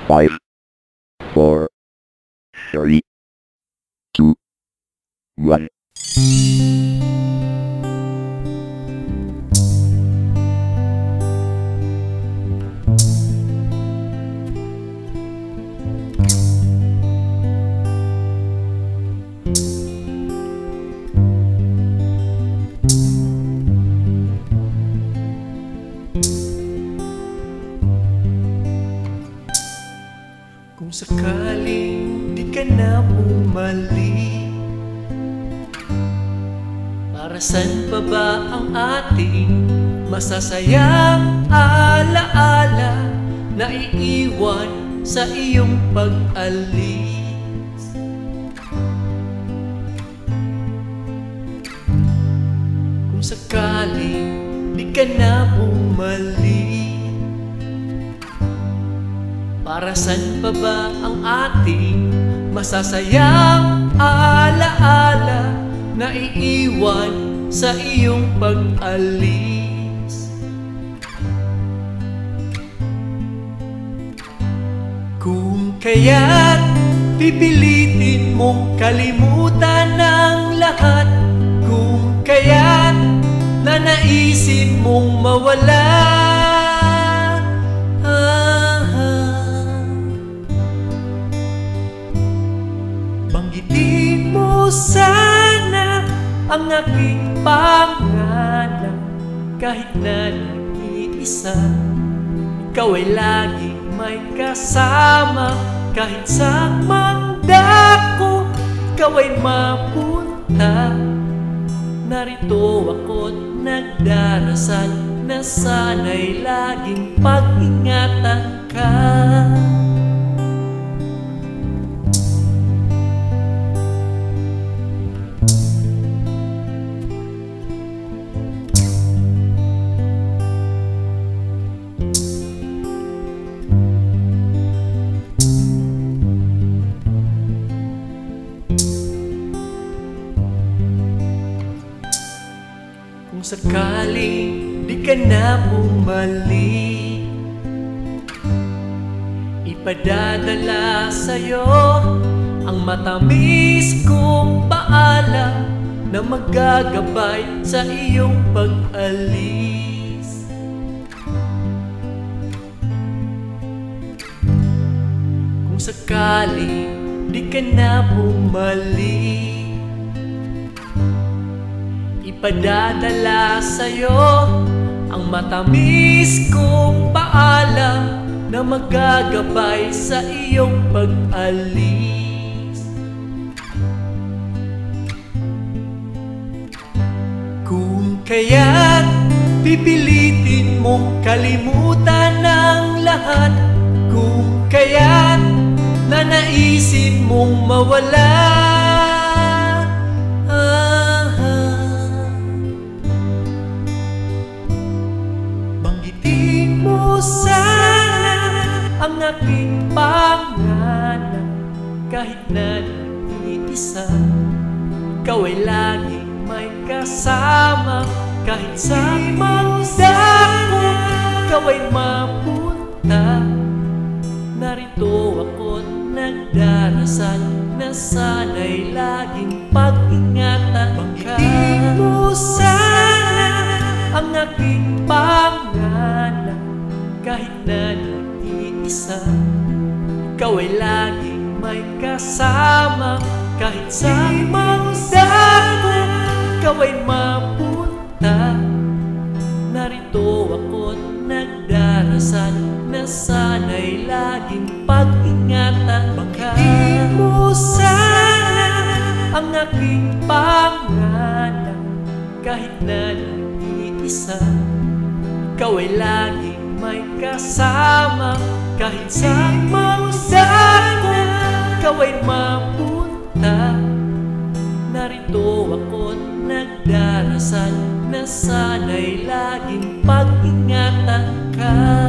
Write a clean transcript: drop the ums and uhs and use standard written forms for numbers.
5, 4, 3, 2, 1. Kung sakaling di ka na bumalik, para saan pa ba ang ating masasayang alaala na iiwan sa iyong pag-alis? Kung sakaling di ka na bumalik, para saan pa ba ang ating masasayang alaala na iiwan sa iyong pag-alis? Kung kaya't pipilitin mong kalimutan ang lahat, kung kaya't nanaisin mong mawala, banggitin mo sana ang aking pangalan. Kahit na nag-iisa, ikaw ay laging may kasama. Kahit sa mandako, ikaw ay mapunta. Narito ako't nagdarasal na sana'y laging pag-ingatan ka. Kung sakaling di ka na bumalik, ipadadala sa'yo ang matamis kong paalam na maggagabay sa iyong pag-alis. Kung sakaling di ka na bumalik, ipadadala sa'yo ang matamis kong paalam na maggagabay sa iyong pag-alis. Kung kaya't pipilitin mong kalimutan ang lahat, kung kaya't nanaisin mong mawala, banggitin mo sana ang aking pangalan. Kahit na nag-iisa, ikaw ay laging may kasama. Kahit sa mandako, ikaw ay mapunta. Narito ako't nagdarasal na sana'y laging pag-ingatan ka. Banggitin mo sana ang aking pangalan. Kahit na nag-iisa, ikaw ay laging may kasama. Kahit sa mandako, ikaw ay mapunta. Narito ako't nagdarasal na sana'y laging pag-ingatan ka. Banggitin mo sana ang aking pangalan. Kahit na nag-iisa, ikaw ay laging may kasama. Kahit sa mandako, ikaw ay mapunta. Narito ako't nagdarasal na sana'y laging pag-ingatan ka.